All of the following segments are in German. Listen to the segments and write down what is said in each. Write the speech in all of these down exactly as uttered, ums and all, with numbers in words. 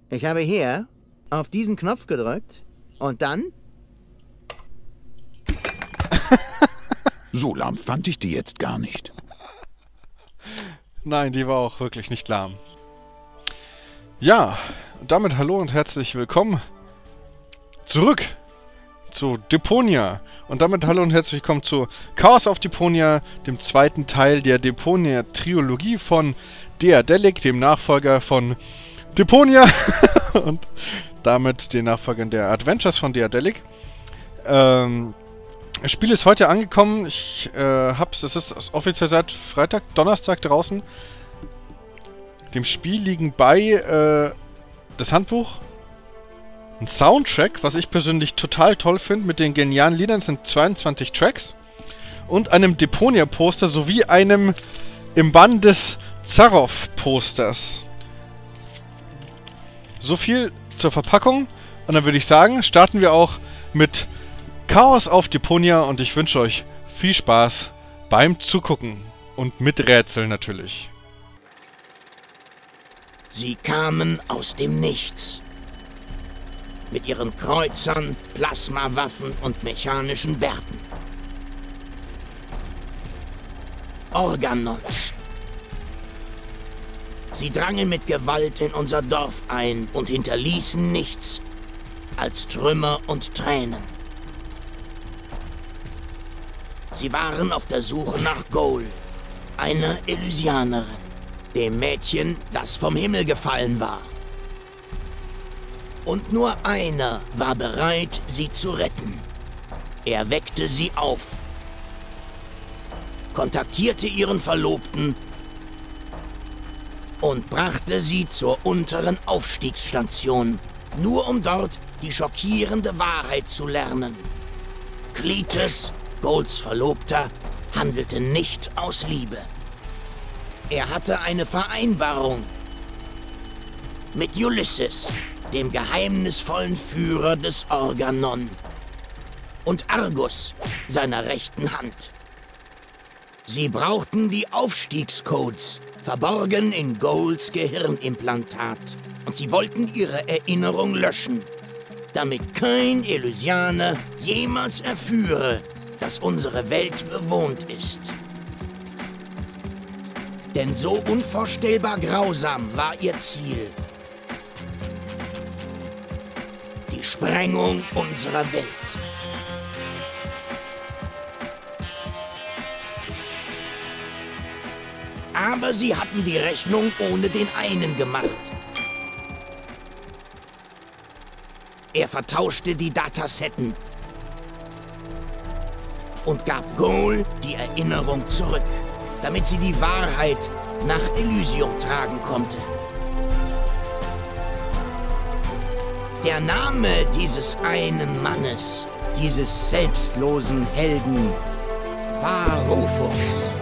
Ich habe hier auf diesen Knopf gedrückt und dann... So lahm fand ich die jetzt gar nicht. Nein, die war auch wirklich nicht lahm. Ja, damit hallo und herzlich willkommen zurück zu Deponia. Und damit hallo und herzlich willkommen zu Chaos of Deponia, dem zweiten Teil der Deponia-Trilogie von Daedalic, dem Nachfolger von Deponia und damit den Nachfolgern der Adventures von Daedalic. Ähm, das Spiel ist heute angekommen. Ich äh, hab's, es ist offiziell seit Freitag, Donnerstag draußen. Dem Spiel liegen bei äh, das Handbuch, ein Soundtrack, was ich persönlich total toll finde, mit den genialen Liedern, es sind zweiundzwanzig Tracks, und einem Deponia-Poster sowie einem im Bann des Zaroff-Posters. So viel zur Verpackung, und dann würde ich sagen, starten wir auch mit Chaos auf Deponia, und ich wünsche euch viel Spaß beim Zugucken und mit Rätseln natürlich. Sie kamen aus dem Nichts. Mit ihren Kreuzern, Plasmawaffen und mechanischen Bärten. Organons. Sie drangen mit Gewalt in unser Dorf ein und hinterließen nichts als Trümmer und Tränen. Sie waren auf der Suche nach Ghoul, einer Elysianerin, dem Mädchen, das vom Himmel gefallen war. Und nur einer war bereit, sie zu retten. Er weckte sie auf, kontaktierte ihren Verlobten und brachte sie zur unteren Aufstiegsstation, nur um dort die schockierende Wahrheit zu lernen. Cletus, Ghouls Verlobter, handelte nicht aus Liebe. Er hatte eine Vereinbarung mit Ulysses, dem geheimnisvollen Führer des Organon, und Argus, seiner rechten Hand. Sie brauchten die Aufstiegscodes, verborgen in Ghouls Gehirnimplantat, und sie wollten ihre Erinnerung löschen, damit kein Elysianer jemals erführe, dass unsere Welt bewohnt ist. Denn so unvorstellbar grausam war ihr Ziel. Die Sprengung unserer Welt. Aber sie hatten die Rechnung ohne den einen gemacht. Er vertauschte die Datasetten und gab Ghoul die Erinnerung zurück, damit sie die Wahrheit nach Elysium tragen konnte. Der Name dieses einen Mannes, dieses selbstlosen Helden, war Rufus.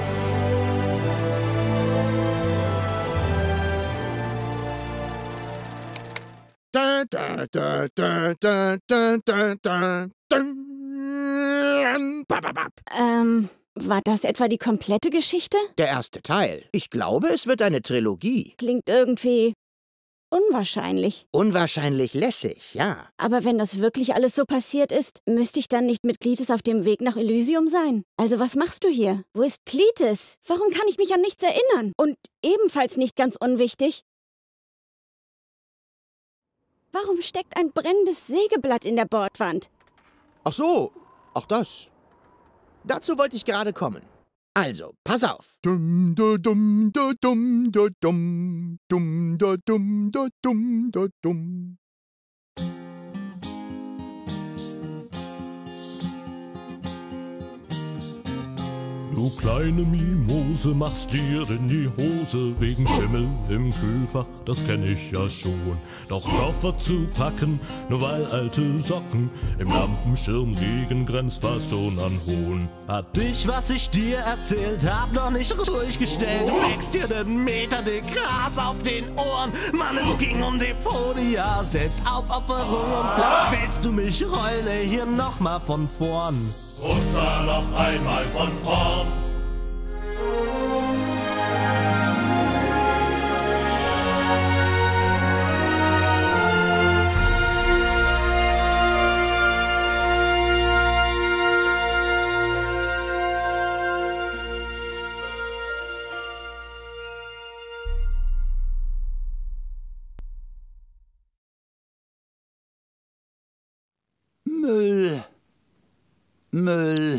Da, da, da, da, da, da, da, da, da. Ähm, war das etwa die komplette Geschichte? Der erste Teil. Ich glaube, es wird eine Trilogie. Klingt irgendwie unwahrscheinlich. Unwahrscheinlich lässig, ja. Aber wenn das wirklich alles so passiert ist, müsste ich dann nicht mit Cletus auf dem Weg nach Elysium sein? Also was machst du hier? Wo ist Cletus? Warum kann ich mich an nichts erinnern? Und ebenfalls nicht ganz unwichtig, warum steckt ein brennendes Sägeblatt in der Bordwand? Ach so, auch das. Dazu wollte ich gerade kommen. Also, pass auf. Dum, da, dum, da, dum, da, dum, dum, da, dum, da, dum, da, dum. Du kleine Mimose, machst dir in die Hose wegen Schimmel im Kühlfach, das kenn ich ja schon. Doch Koffer zu packen, nur weil alte Socken im Lampenschirm liegen, grenzt fast schon an Hohn. Hat dich, was ich dir erzählt hab, noch nicht ruhig gestellt. Du wächst dir den Meter dick Gras auf den Ohren. Mann, es ging um Deponia, selbst Aufopferung und Plan. Willst du mich heule hier nochmal von vorn? Russa noch einmal von vorn. Müll. Müll.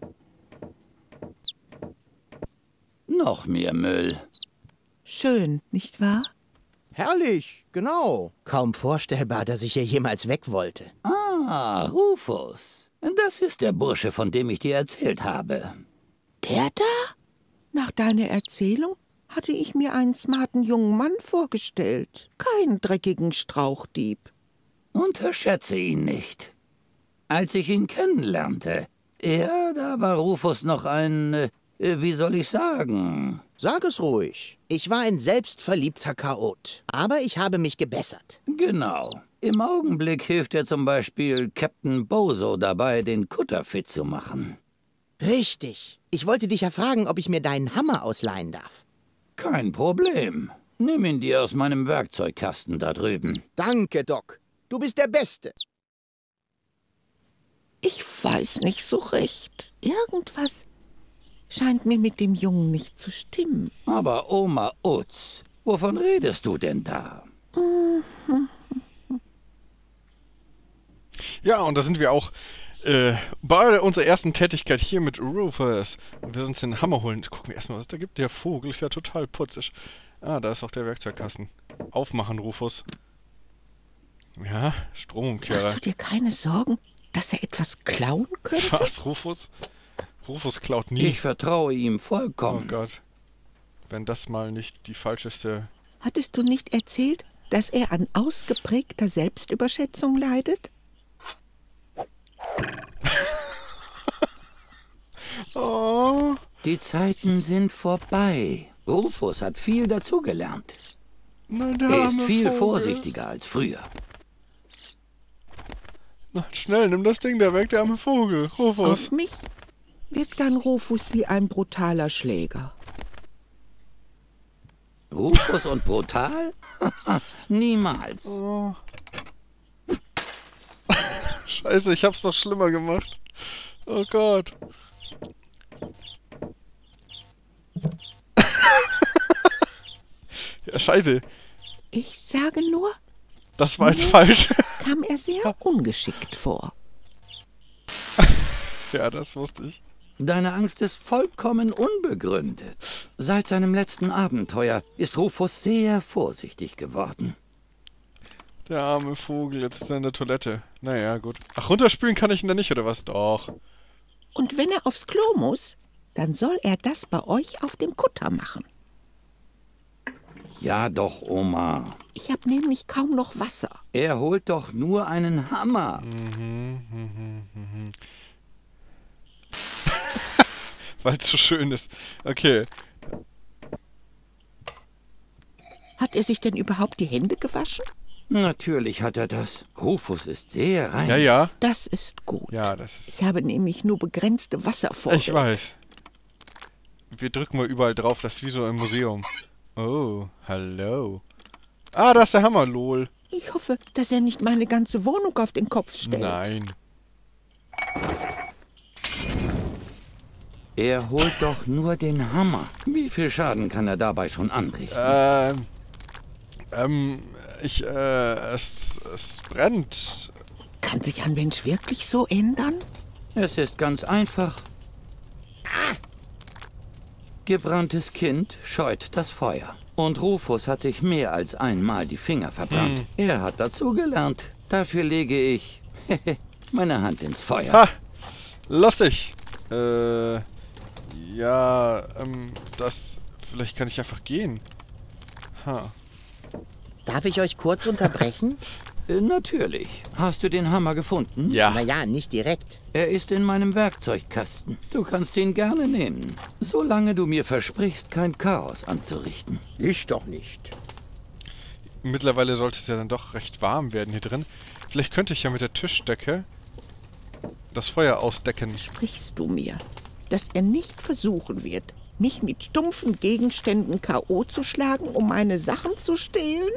Noch mehr Müll. Schön, nicht wahr? Herrlich, genau. Kaum vorstellbar, dass ich hier jemals weg wollte. Ah, Rufus. Das ist der Bursche, von dem ich dir erzählt habe. Der da? Nach deiner Erzählung hatte ich mir einen smarten jungen Mann vorgestellt. Keinen dreckigen Strauchdieb. Unterschätze ihn nicht. Als ich ihn kennenlernte, ja, da war Rufus noch ein, äh, wie soll ich sagen? Sag es ruhig. Ich war ein selbstverliebter Chaot. Aber ich habe mich gebessert. Genau. Im Augenblick hilft er zum Beispiel Captain Bozo dabei, den Kutter fit zu machen. Richtig. Ich wollte dich ja fragen, ob ich mir deinen Hammer ausleihen darf. Kein Problem. Nimm ihn dir aus meinem Werkzeugkasten da drüben. Danke, Doc. Du bist der Beste. Ich weiß nicht so recht. Irgendwas scheint mir mit dem Jungen nicht zu stimmen. Aber Oma Utz, wovon redest du denn da? Ja, und da sind wir auch äh, bei unserer ersten Tätigkeit hier mit Rufus. Und wir uns den Hammer holen. Gucken wir erstmal, was da gibt. Der Vogel ist ja total putzig. Ah, da ist auch der Werkzeugkasten. Aufmachen, Rufus. Ja, Stromumkehrer. Machst du dir keine Sorgen, dass er etwas klauen könnte? Was, Rufus? Rufus klaut nie. Ich vertraue ihm Oh vollkommen. Gott. Wenn das mal nicht die falscheste... Hattest du nicht erzählt, dass er an ausgeprägter Selbstüberschätzung leidet? Oh. Die Zeiten sind vorbei. Rufus hat viel dazugelernt. Nein, der Er ist arme viel Vogel. vorsichtiger als früher. Na, schnell, nimm das Ding da weg, der arme Vogel. Rufus. Auf mich wirkt dann Rufus wie ein brutaler Schläger. Rufus und brutal? Niemals. Oh. Scheiße, ich hab's noch schlimmer gemacht. Oh Gott. Ja, scheiße. Ich sage nur, Das war jetzt falsch. kam er sehr ungeschickt vor. Ja, das wusste ich. Deine Angst ist vollkommen unbegründet. Seit seinem letzten Abenteuer ist Rufus sehr vorsichtig geworden. Der arme Vogel, jetzt ist er in der Toilette. Naja, gut. Ach, runterspülen kann ich ihn dann nicht, oder was? Doch. Und wenn er aufs Klo muss, dann soll er das bei euch auf dem Kutter machen. Ja doch, Oma. Ich habe nämlich kaum noch Wasser. Er holt doch nur einen Hammer. Mhm, mhm, mhm. Weil es so schön ist. Okay. Hat er sich denn überhaupt die Hände gewaschen? Natürlich hat er das. Rufus ist sehr rein. Ja, ja. Das ist gut. Ja, das ist... Ich habe nämlich nur begrenzte Wasservorräte. Ich weiß. Wir drücken mal überall drauf, das ist wie so im Museum. Oh, hallo. Ah, da ist der Hammer, lol. Ich hoffe, dass er nicht meine ganze Wohnung auf den Kopf stellt. Nein. Er holt doch nur den Hammer. Wie viel Schaden kann er dabei schon anrichten? Ähm... Ähm... Ich, äh... Es, es brennt. Kann sich ein Mensch wirklich so ändern? Es ist ganz einfach. Gebranntes Kind scheut das Feuer. Und Rufus hat sich mehr als einmal die Finger verbrannt. Hm. Er hat dazugelernt. Dafür lege ich meine Hand ins Feuer. Ha! Lustig. Äh... Ja, ähm... Das... Vielleicht kann ich einfach gehen. Ha. Darf ich euch kurz unterbrechen? Äh, natürlich. Hast du den Hammer gefunden? Ja. Naja, nicht direkt. Er ist in meinem Werkzeugkasten. Du kannst ihn gerne nehmen. Solange du mir versprichst, kein Chaos anzurichten. Ich doch nicht. Mittlerweile sollte es ja dann doch recht warm werden hier drin. Vielleicht könnte ich ja mit der Tischdecke das Feuer ausdecken. Sprichst du mir, dass er nicht versuchen wird, mich mit stumpfen Gegenständen K O zu schlagen, um meine Sachen zu stehlen?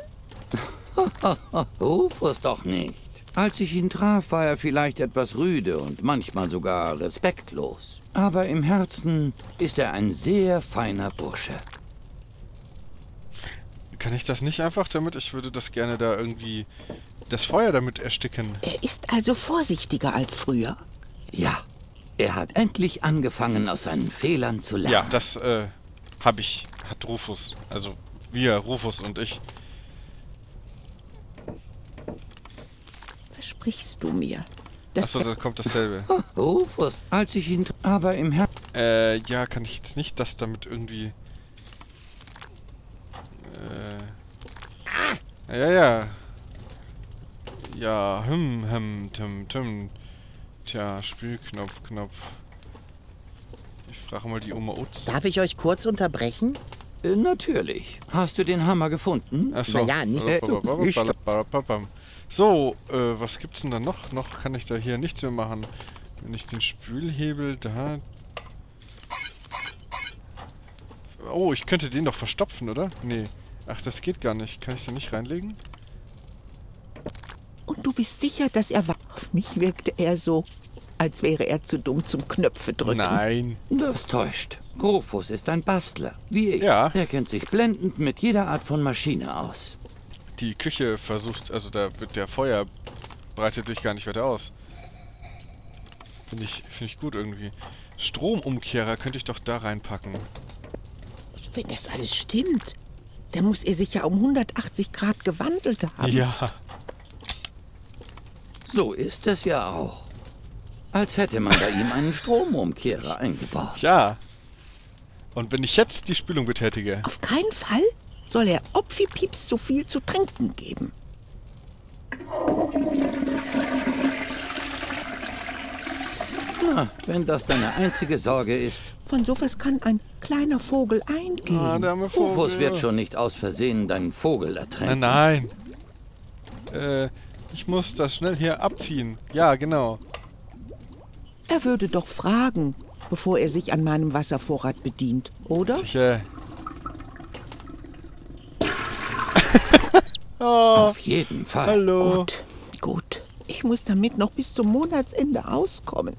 Rufus doch nicht. Als ich ihn traf, war er vielleicht etwas rüde und manchmal sogar respektlos. Aber im Herzen ist er ein sehr feiner Bursche. Kann ich das nicht einfach damit? Ich würde das gerne da irgendwie... das Feuer damit ersticken. Er ist also vorsichtiger als früher. Ja, er hat endlich angefangen, aus seinen Fehlern zu lernen. Ja, das, äh, habe ich... hat Rufus. Also, wir, Rufus und ich. Versprichst du mir? Achso, da kommt dasselbe. Oh, Rufus, als ich ihn... aber im Herzen... Äh, ja, kann ich jetzt nicht das damit irgendwie... Äh... Ja, ja. Ja, hm, hm, tim, tim. Tja, Spielknopf, Knopf. Ich frage mal die Oma Utz. Darf ich euch kurz unterbrechen? Äh, natürlich. Hast du den Hammer gefunden? Achso. Na ja, nicht- äh, nicht- So, äh, was gibt's denn da noch? Noch kann ich da hier nichts mehr machen. Wenn ich den Spülhebel da... Oh, ich könnte den doch verstopfen, oder? Nee. Ach, das geht gar nicht. Kann ich da nicht reinlegen? Und du bist sicher, dass er... Auf mich wirkte er so, als wäre er zu dumm zum Knöpfe drücken. Nein. Das täuscht. Rufus ist ein Bastler, wie ich. Ja. Er kennt sich blendend mit jeder Art von Maschine aus. Die Küche versucht... Also da wird der Feuer... breitet sich gar nicht weiter aus. Finde ich, find ich gut irgendwie. Stromumkehrer könnte ich doch da reinpacken. Wenn das alles stimmt, dann muss er sich ja um hundertachtzig Grad gewandelt haben. Ja. So ist es ja auch. Als hätte man bei ihm einen Stromumkehrer eingebaut. Ja. Und wenn ich jetzt die Spülung betätige... Auf keinen Fall soll er Opfi-Pieps zu viel zu trinken geben. Na, wenn das deine einzige Sorge ist. Von sowas kann ein kleiner Vogel eingehen. Ah, der arme Vogel. Rufus wird schon nicht aus Versehen deinen Vogel ertränken. Nein, nein. Äh, ich muss das schnell hier abziehen. Ja, genau. Er würde doch fragen, bevor er sich an meinem Wasservorrat bedient, oder? Ich, äh... oh, Auf jeden Fall. hallo. Gut, gut. Ich muss damit noch bis zum Monatsende auskommen.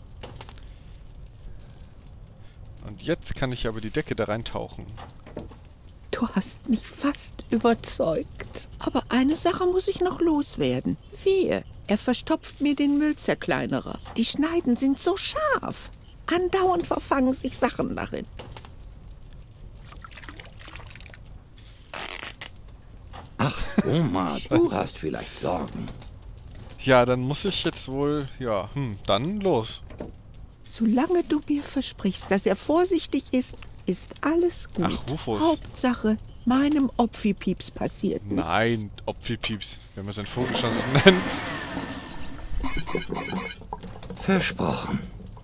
Und jetzt kann ich aber die Decke da reintauchen. Du hast mich fast überzeugt. Aber eine Sache muss ich noch loswerden. Wehe, er verstopft mir den Müllzerkleinerer. Die Schneiden sind so scharf. Andauernd verfangen sich Sachen darin. Ach, Oma, du hast vielleicht Sorgen. Ja, dann muss ich jetzt wohl... Ja, hm, dann los. Solange du mir versprichst, dass er vorsichtig ist, ist alles gut. Ach, Rufus. Hauptsache, meinem Opfi-Pieps passiert nichts. Nein, Opfi-Pieps, wenn man seinen Vogel schon so nennt. Versprochen.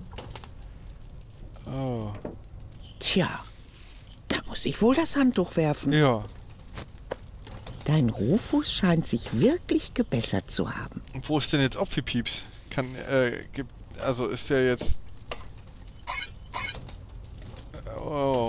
Oh, Tja, da muss ich wohl das Handtuch werfen. ja. Dein Rufus scheint sich wirklich gebessert zu haben. Und wo ist denn jetzt Opfi-Pieps? Kann, äh, gibt... Also ist der jetzt... Oh.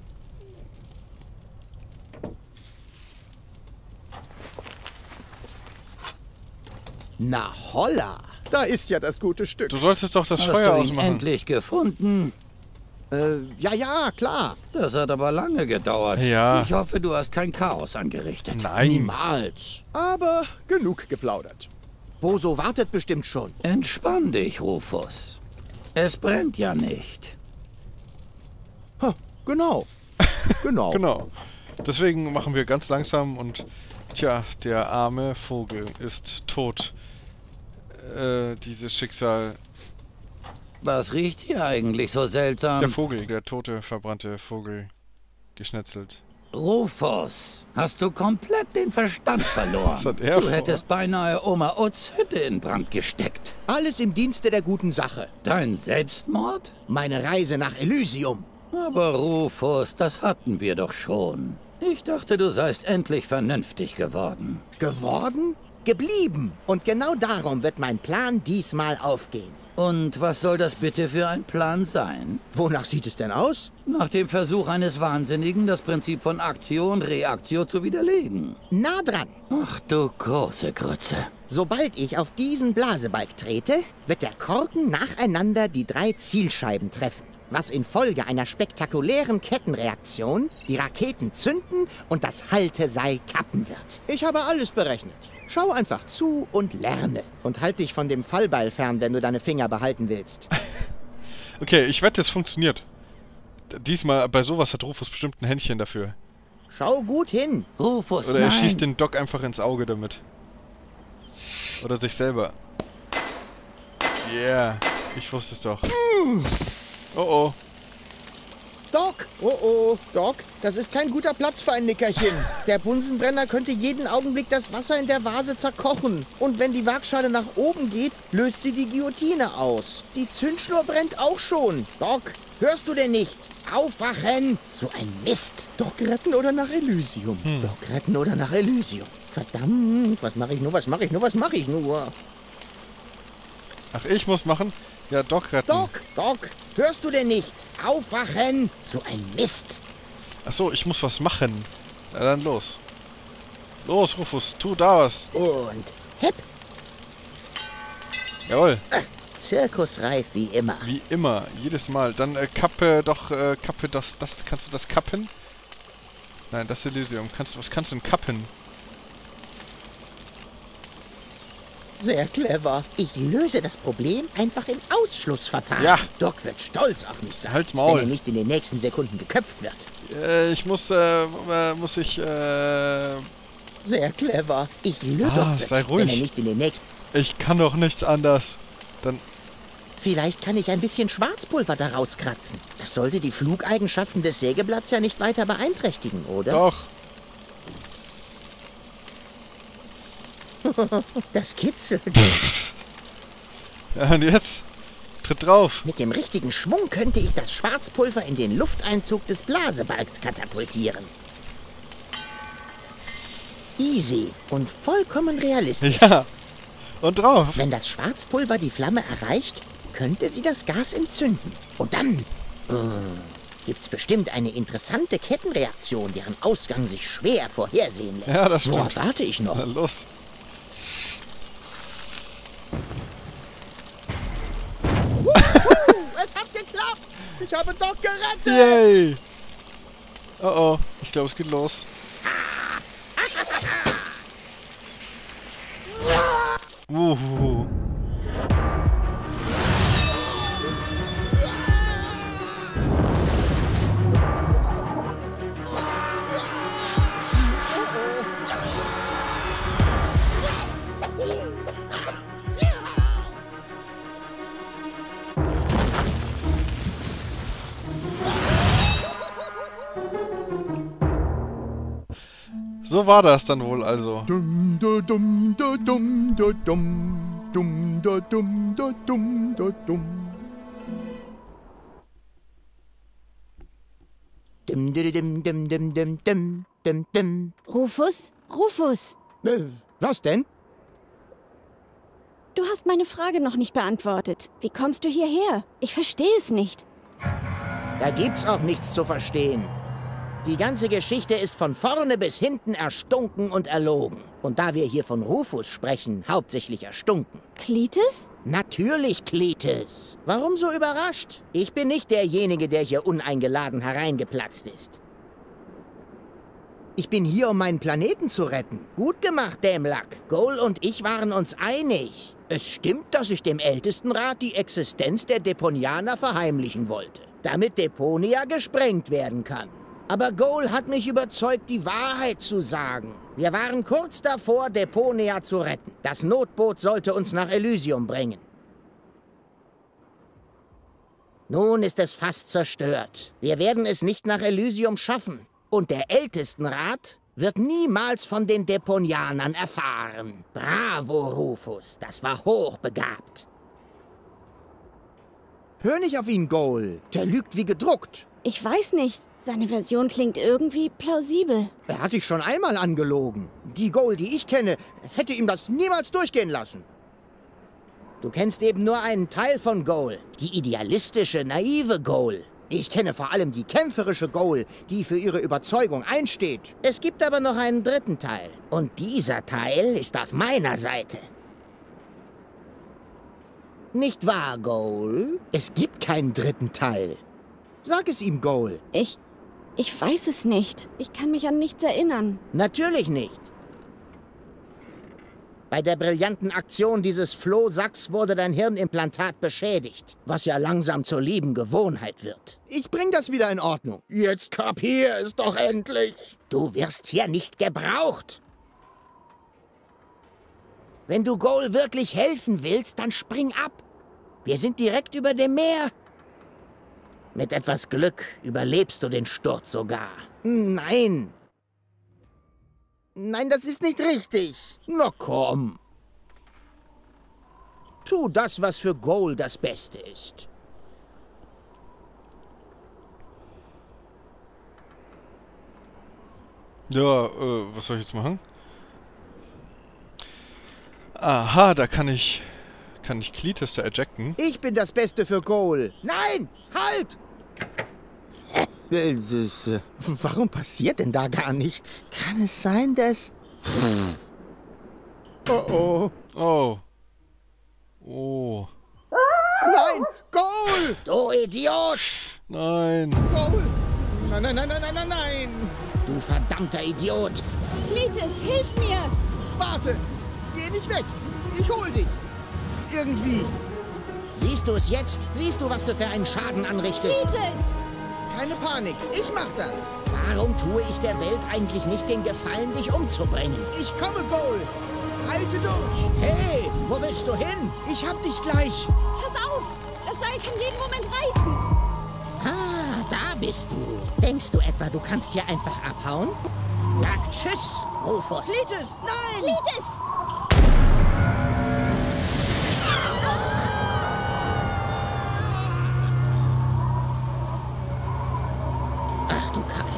Na holla, da ist ja das gute Stück. Du solltest doch das Hast Feuer du ihn ausmachen. endlich gefunden? Äh, ja, ja, klar. Das hat aber lange gedauert. Ja. Ich hoffe, du hast kein Chaos angerichtet. Nein. Niemals. Aber genug geplaudert. Boso wartet bestimmt schon. Entspann dich, Rufus. Es brennt ja nicht. Ha, genau. Genau. Genau. Deswegen machen wir ganz langsam und... Tja, der arme Vogel ist tot. Äh, dieses Schicksal... Was riecht hier eigentlich so seltsam? Der Vogel, der tote, verbrannte Vogel. Geschnetzelt. Rufus, hast du komplett den Verstand verloren? Was hat er du vor? hättest beinahe Oma Utz Hütte in Brand gesteckt. Alles im Dienste der guten Sache. Dein Selbstmord? Meine Reise nach Elysium. Aber Rufus, das hatten wir doch schon. Ich dachte, du seist endlich vernünftig geworden. Geworden? Geblieben. Und genau darum wird mein Plan diesmal aufgehen. Und was soll das bitte für ein Plan sein? Wonach sieht es denn aus? Nach dem Versuch eines Wahnsinnigen, das Prinzip von Aktio und Reaktio zu widerlegen. Nah dran. Ach du große Grütze. Sobald ich auf diesen Blasebalg trete, wird der Korken nacheinander die drei Zielscheiben treffen. was infolge einer spektakulären Kettenreaktion die Raketen zünden und das Halteseil kappen wird. Ich habe alles berechnet. Schau einfach zu und lerne. Und halt dich von dem Fallbeil fern, wenn du deine Finger behalten willst. Okay, ich wette, es funktioniert. Diesmal, bei sowas hat Rufus bestimmt ein Händchen dafür. Schau gut hin. Rufus, Oder er nein. schießt den Doc einfach ins Auge damit. Oder sich selber. Yeah, ich wusste es doch. Oh oh. Doc! Oh oh, Doc, das ist kein guter Platz für ein Nickerchen. Der Bunsenbrenner könnte jeden Augenblick das Wasser in der Vase zerkochen. Und wenn die Waagschale nach oben geht, löst sie die Guillotine aus. Die Zündschnur brennt auch schon. Doc, hörst du denn nicht? Aufwachen! So ein Mist. Doc retten oder nach Elysium? Hm. Doc retten oder nach Elysium? Verdammt, was mache ich nur, was mache ich nur, was mache ich nur? Ach, ich muss machen? Ja, Doc retten. Doc, Doc, hörst du denn nicht? Aufwachen! So ein Mist. Ach so, ich muss was machen. Na dann los. Los, Rufus, tu da was. Und hepp. Jawohl. Zirkusreif wie immer. Wie immer, jedes Mal. Dann äh, kappe doch, äh, kappe das, das, kannst du das kappen? Nein, das Elysium. Kannst, was kannst du denn kappen? Sehr clever. Ich löse das Problem einfach im Ausschlussverfahren. Ja. Doc wird stolz auf mich sein, Halt's Maul. wenn er nicht in den nächsten Sekunden geköpft wird. Äh, ich muss, äh, äh muss ich, äh... Sehr clever. Ich löse Ah, Doc sei wird, ruhig. wenn er nicht in den nächsten... Ich kann doch nichts anders. Dann... Vielleicht kann ich ein bisschen Schwarzpulver daraus kratzen. Das sollte die Flugeigenschaften des Sägeblatts ja nicht weiter beeinträchtigen, oder? Doch. Das kitzelt. Ja, und jetzt? Tritt drauf. Mit dem richtigen Schwung könnte ich das Schwarzpulver in den Lufteinzug des Blasebalgs katapultieren. Easy und vollkommen realistisch. Ja. Und drauf. Wenn das Schwarzpulver die Flamme erreicht, könnte sie das Gas entzünden. Und dann äh, gibt's bestimmt eine interessante Kettenreaktion, deren Ausgang sich schwer vorhersehen lässt. Ja, das Worauf stimmt. warte ich noch? Na los. Es hat geklappt! Ich habe Doc gerettet! Yay! Oh oh, ich glaube, es geht los. Uhu. So war das dann wohl also. Dum da dum da dum da dum dum da dum da dum da dum. Dim dim dim dim dim dim dim dim dim. Rufus? Rufus! Äh, was denn? Du hast meine Frage noch nicht beantwortet. Wie kommst du hierher? Ich verstehe es nicht. Da gibt's auch nichts zu verstehen. Die ganze Geschichte ist von vorne bis hinten erstunken und erlogen. Und da wir hier von Rufus sprechen, hauptsächlich erstunken. Cletus? Natürlich, Cletus. Warum so überrascht? Ich bin nicht derjenige, der hier uneingeladen hereingeplatzt ist. Ich bin hier, um meinen Planeten zu retten. Gut gemacht, Dämlack. Goal und ich waren uns einig. Es stimmt, dass ich dem Ältestenrat die Existenz der Deponianer verheimlichen wollte, damit Deponia gesprengt werden kann. Aber Goal hat mich überzeugt, die Wahrheit zu sagen. Wir waren kurz davor, Deponia zu retten. Das Notboot sollte uns nach Elysium bringen. Nun ist es fast zerstört. Wir werden es nicht nach Elysium schaffen. Und der Ältestenrat wird niemals von den Deponianern erfahren. Bravo, Rufus. Das war hochbegabt. Hör nicht auf ihn, Goal. Der lügt wie gedruckt. Ich weiß nicht. Seine Version klingt irgendwie plausibel. Er hat dich schon einmal angelogen. Die Goal, die ich kenne, hätte ihm das niemals durchgehen lassen. Du kennst eben nur einen Teil von Goal. Die idealistische, naive Goal. Ich kenne vor allem die kämpferische Goal, die für ihre Überzeugung einsteht. Es gibt aber noch einen dritten Teil. Und dieser Teil ist auf meiner Seite. Nicht wahr, Goal? Es gibt keinen dritten Teil. Sag es ihm, Goal. Ich... ich weiß es nicht. Ich kann mich an nichts erinnern. Natürlich nicht. Bei der brillanten Aktion dieses Flohsacks wurde dein Hirnimplantat beschädigt, was ja langsam zur lieben Gewohnheit wird. Ich bring das wieder in Ordnung. Jetzt kapier es doch endlich. Du wirst hier nicht gebraucht. Wenn du Goal wirklich helfen willst, dann spring ab. Wir sind direkt über dem Meer. Mit etwas Glück überlebst du den Sturz sogar. Nein. Nein, das ist nicht richtig. Na komm. Tu das, was für Goal das Beste ist. Ja, äh, was soll ich jetzt machen? Aha, da kann ich... kann ich Cletus da ejecten. Ich bin das Beste für Goal. Nein! Halt! Äh, das, äh, warum passiert denn da gar nichts? Kann es sein, dass... Oh oh. Oh. Oh. Nein! Goal! Du Idiot! Nein. Goal! Nein, nein, nein, nein, nein, nein, nein! Du verdammter Idiot! Cletus, hilf mir! Warte! Geh nicht weg! Ich hol dich! Irgendwie! Siehst du es jetzt? Siehst du, was du für einen Schaden anrichtest? Cletus! Keine Panik, ich mach das! Warum tue ich der Welt eigentlich nicht den Gefallen, dich umzubringen? Ich komme, Goal! Halte durch! Hey, wo willst du hin? Ich hab dich gleich! Pass auf! Das Seil kann jeden Moment reißen! Ah, da bist du. Denkst du etwa, du kannst hier einfach abhauen? Sag Tschüss, Rufus. Cletus, nein! Cletus! Ach du Kacke.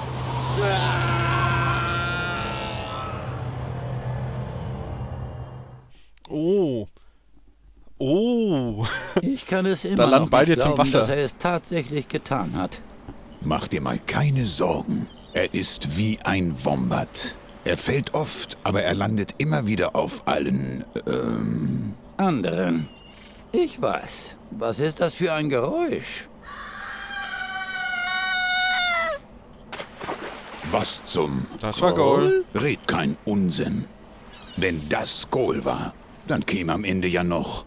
Oh. Oh. Ich kann es immer Da landen noch beide nicht jetzt im glauben, Wasser. dass er es tatsächlich getan hat. Mach dir mal keine Sorgen. Er ist wie ein Wombat. Er fällt oft, aber er landet immer wieder auf allen, ähm... Anderen. Ich weiß. Was ist das für ein Geräusch? Was zum... Das war Goal. Red kein Unsinn. Wenn das Goal war, dann käme am Ende ja noch...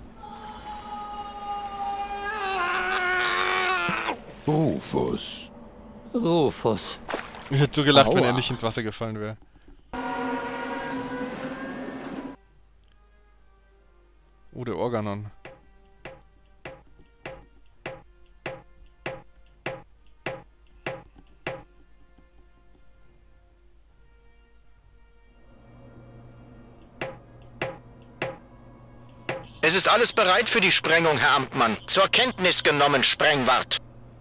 Rufus. Rufus. Ich hätte so gelacht, wenn Aua. er nicht ins Wasser gefallen wäre. Oh, der Organon. Es ist alles bereit für die Sprengung, Herr Amtmann. Zur Kenntnis genommen, Sprengwart.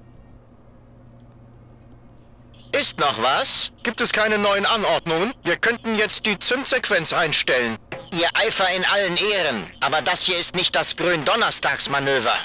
Ist noch was? Gibt es keine neuen Anordnungen? Wir könnten jetzt die Zündsequenz einstellen. Ihr Eifer in allen Ehren, aber das hier ist nicht das Gründonnerstagsmanöver.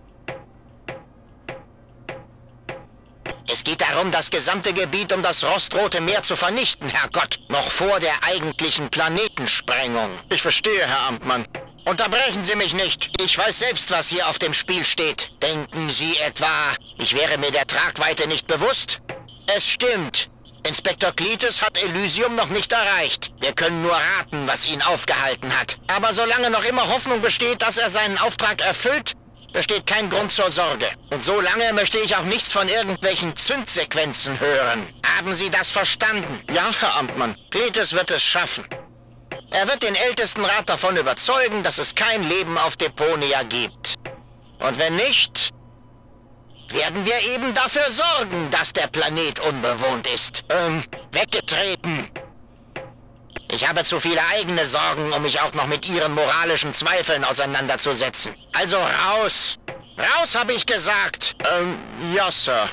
Es geht darum, das gesamte Gebiet um das Rostrote Meer zu vernichten, Herrgott. Noch vor der eigentlichen Planetensprengung. Ich verstehe, Herr Amtmann. Unterbrechen Sie mich nicht. Ich weiß selbst, was hier auf dem Spiel steht. Denken Sie etwa, ich wäre mir der Tragweite nicht bewusst? Es stimmt. Inspektor Cletus hat Elysium noch nicht erreicht. Wir können nur raten, was ihn aufgehalten hat. Aber solange noch immer Hoffnung besteht, dass er seinen Auftrag erfüllt, besteht kein Grund zur Sorge. Und so lange möchte ich auch nichts von irgendwelchen Zündsequenzen hören. Haben Sie das verstanden? Ja, Herr Amtmann. Cletus wird es schaffen. Er wird den Ältestenrat davon überzeugen, dass es kein Leben auf Deponia gibt. Und wenn nicht, werden wir eben dafür sorgen, dass der Planet unbewohnt ist. Ähm, weggetreten. Ich habe zu viele eigene Sorgen, um mich auch noch mit Ihren moralischen Zweifeln auseinanderzusetzen. Also raus! Raus, habe ich gesagt! Ähm, ja, Sir.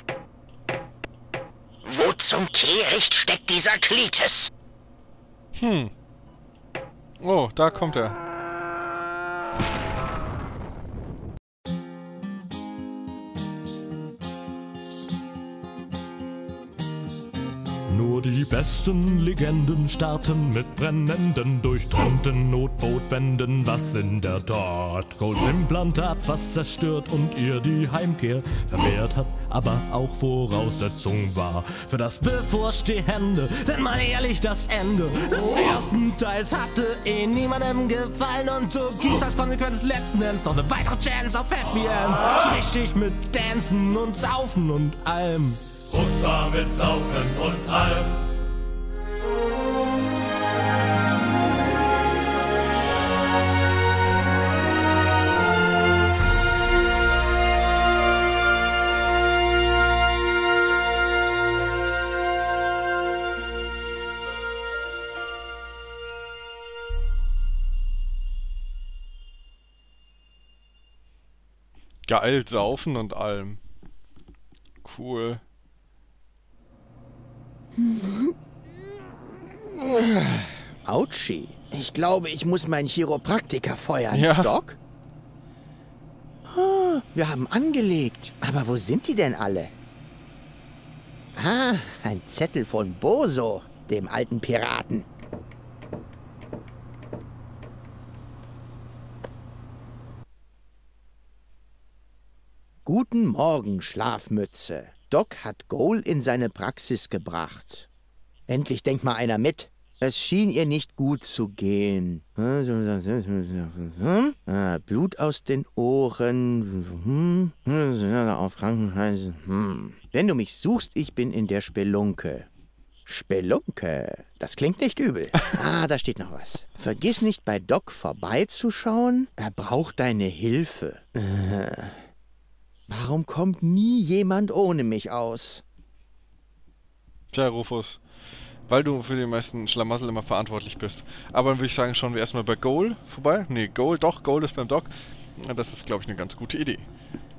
Wo zum Kehricht steckt dieser Cletus? Hm. Oh, da kommt er. Nur die besten Legenden starten mit brennenden, durchtrennten Notbootwänden. Was in der Tat Goals Implantat fast zerstört und ihr die Heimkehr verwehrt hat, aber auch Voraussetzung war für das Bevorstehende. Denn mal ehrlich, das Ende des ersten Teils hatte eh niemandem gefallen. Und so gibt's als Konsequenz letzten Endes noch eine weitere Chance auf Happy Ends. So richtig mit Dancen und Saufen und allem. Russa mit Saufen und allem. Geil, saufen und allem. Cool. Autschi. Ich glaube, ich muss meinen Chiropraktiker feuern. Ja. Doc? Ah, wir haben angelegt. Aber wo sind die denn alle? Ah, ein Zettel von Boso, dem alten Piraten. Guten Morgen, Schlafmütze. Doc hat Goal in seine Praxis gebracht. Endlich denkt mal einer mit. Es schien ihr nicht gut zu gehen. Ah, Blut aus den Ohren. Auf Krankenhaus. Wenn du mich suchst, ich bin in der Spelunke. Spelunke? Das klingt nicht übel. Ah, da steht noch was. Vergiss nicht, bei Doc vorbeizuschauen. Er braucht deine Hilfe. Warum kommt nie jemand ohne mich aus? Tja, Rufus. Weil du für die meisten Schlamassel immer verantwortlich bist. Aber dann würde ich sagen, schauen wir erstmal bei Goal vorbei. Nee, Goal, doch, Goal ist beim Doc. Das ist, glaube ich, eine ganz gute Idee.